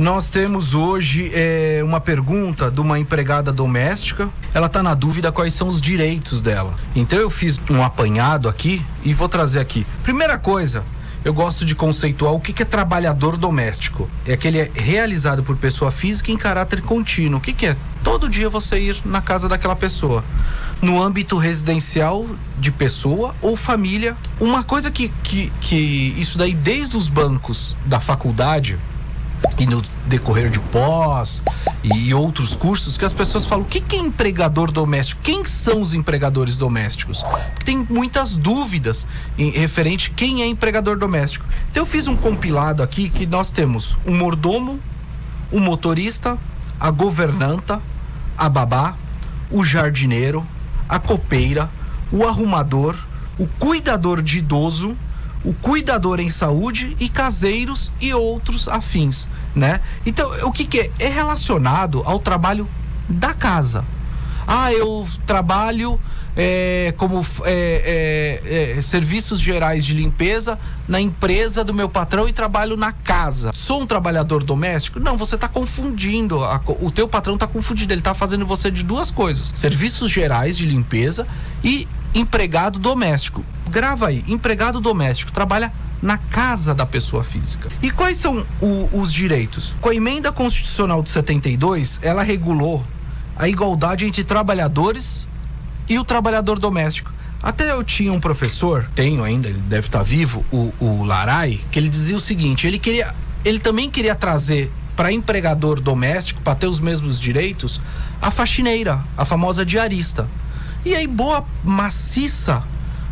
Nós temos hoje uma pergunta de uma empregada doméstica. Ela está na dúvida quais são os direitos dela. Então eu fiz um apanhado aqui e vou trazer aqui. Primeira coisa, eu gosto de conceituar o que é trabalhador doméstico. É aquele realizado por pessoa física em caráter contínuo. O que é? Todo dia você ir na casa daquela pessoa. No âmbito residencial de pessoa ou família. Uma coisa que isso daí desde os bancos da faculdade e no decorrer de pós e outros cursos, que as pessoas falam, o que é empregador doméstico? Quem são os empregadores domésticos? Tem muitas dúvidas referente a quem é empregador doméstico. Então eu fiz um compilado aqui que nós temos um mordomo, o motorista, a governanta, a babá, o jardineiro, a copeira, o arrumador, o cuidador de idoso, o cuidador em saúde e caseiros e outros afins, né? Então, o que é? É relacionado ao trabalho da casa. Eu trabalho como serviços gerais de limpeza na empresa do meu patrão e trabalho na casa. Sou um trabalhador doméstico? Não, você está confundindo. O teu patrão está confundindo. Ele está fazendo você de duas coisas: serviços gerais de limpeza e empregado doméstico. Grava aí, empregado doméstico, trabalha na casa da pessoa física. E quais são os direitos? Com a emenda constitucional de 72, ela regulou a igualdade entre trabalhadores e o trabalhador doméstico. Até eu tinha um professor, tenho ainda, ele deve estar vivo, o Larai, que ele dizia o seguinte: ele também queria trazer para empregador doméstico, para ter os mesmos direitos, a faxineira, a famosa diarista. E aí boa maciça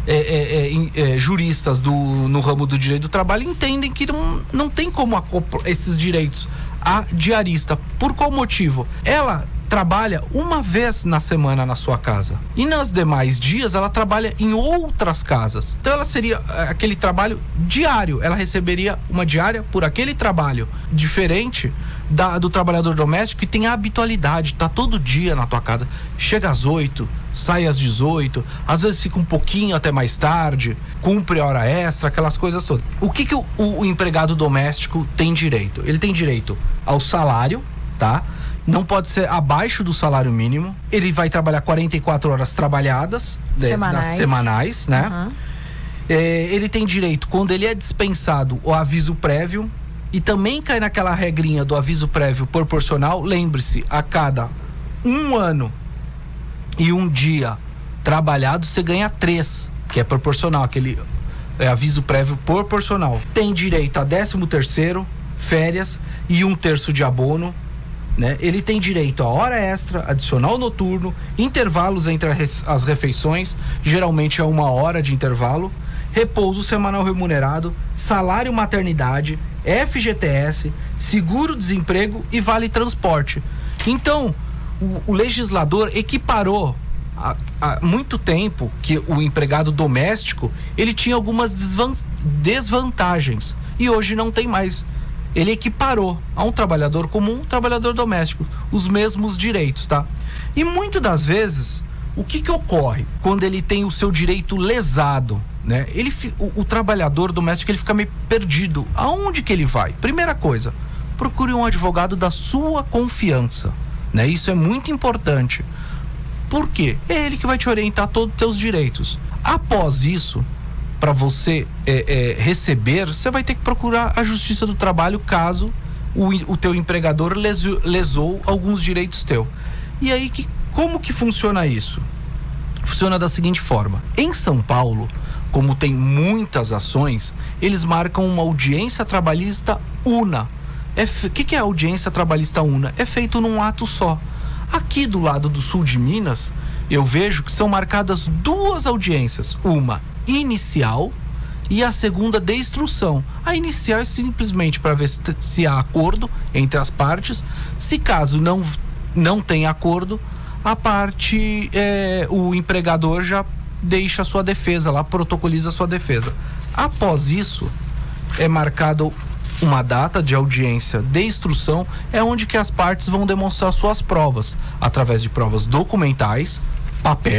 juristas no ramo do direito do trabalho entendem que não tem como acoplar esses direitos à diarista. Por qual motivo? Ela trabalha uma vez na semana na sua casa e nos demais dias ela trabalha em outras casas. Então ela seria aquele trabalho diário, ela receberia uma diária por aquele trabalho, diferente do trabalhador doméstico que tem a habitualidade, tá todo dia na tua casa, chega às 8, sai às 18, às vezes fica um pouquinho até mais tarde, cumpre hora extra, aquelas coisas todas. O que o empregado doméstico tem direito? Ele tem direito ao salário, tá? Não pode ser abaixo do salário mínimo. Ele vai trabalhar 44 horas trabalhadas semanais, né? Uhum. Ele tem direito, quando ele é dispensado, o aviso prévio. E também cai naquela regrinha do aviso prévio proporcional. Lembre-se, a cada 1 ano e 1 dia trabalhado, você ganha 3, que é proporcional, aquele aviso prévio proporcional. Tem direito a 13º, férias e 1/3 de abono, né? Ele tem direito a hora extra, adicional noturno, intervalos entre as refeições, geralmente é 1 hora de intervalo, repouso semanal remunerado, salário maternidade, FGTS, seguro-desemprego e vale transporte. Então, o legislador equiparou há muito tempo que o empregado doméstico, ele tinha algumas desvantagens e hoje não tem mais. Ele equiparou a um trabalhador comum, trabalhador doméstico, os mesmos direitos, tá? E muitas das vezes, o que ocorre quando ele tem o seu direito lesado, né? O trabalhador doméstico, ele fica meio perdido. Aonde que ele vai? Primeira coisa, procure um advogado da sua confiança, né? Isso é muito importante. Por quê? É ele que vai te orientar todos os teus direitos. Após isso, para você receber, você vai ter que procurar a Justiça do Trabalho caso o teu empregador lesou alguns direitos teus. E aí, como que funciona isso? Funciona da seguinte forma: em São Paulo, como tem muitas ações, eles marcam uma audiência trabalhista una. O que é a audiência trabalhista una? É feito num ato só. Aqui do lado do sul de Minas, eu vejo que são marcadas 2 audiências, uma inicial e a segunda de instrução. A inicial é simplesmente para ver se há acordo entre as partes. Se caso não tem acordo, a parte, o empregador já deixa a sua defesa lá, protocoliza a sua defesa. Após isso, é marcado uma data de audiência de instrução, é onde que as partes vão demonstrar suas provas, através de provas documentais, papel,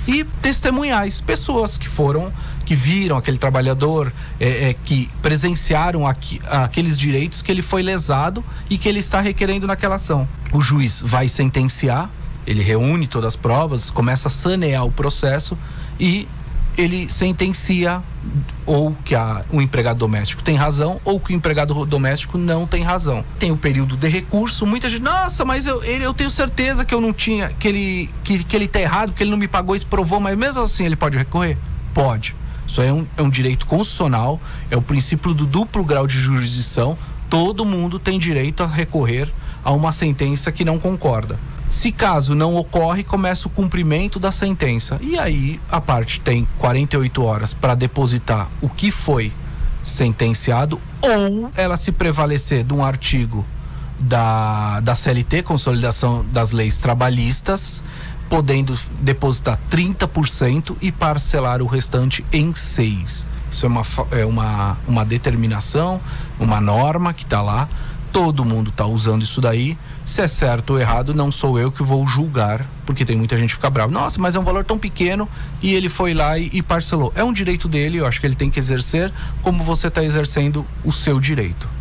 e testemunhais, pessoas que viram aquele trabalhador, que presenciaram aqueles direitos que ele foi lesado e que ele está requerendo naquela ação. O juiz vai sentenciar, ele reúne todas as provas, começa a sanear o processo e ele sentencia ou que o empregado doméstico tem razão ou que o empregado doméstico não tem razão. Tem o período de recurso. Muita gente, nossa, mas eu tenho certeza que eu não tinha, que ele tá errado, que ele não me pagou, isso provou, mas mesmo assim ele pode recorrer? Pode. Isso é um direito constitucional, é o princípio do duplo grau de jurisdição. Todo mundo tem direito a recorrer a uma sentença que não concorda. Se caso não ocorre, começa o cumprimento da sentença. E aí a parte tem 48 horas para depositar o que foi sentenciado, ou ela se prevalecer de um artigo da CLT, Consolidação das Leis Trabalhistas, podendo depositar 30% e parcelar o restante em 6. Isso é uma determinação, uma norma que está lá. Todo mundo está usando isso daí. Se é certo ou errado, não sou eu que vou julgar, porque tem muita gente que fica brava. Nossa, mas é um valor tão pequeno e ele foi lá e parcelou. É um direito dele, eu acho que ele tem que exercer como você está exercendo o seu direito.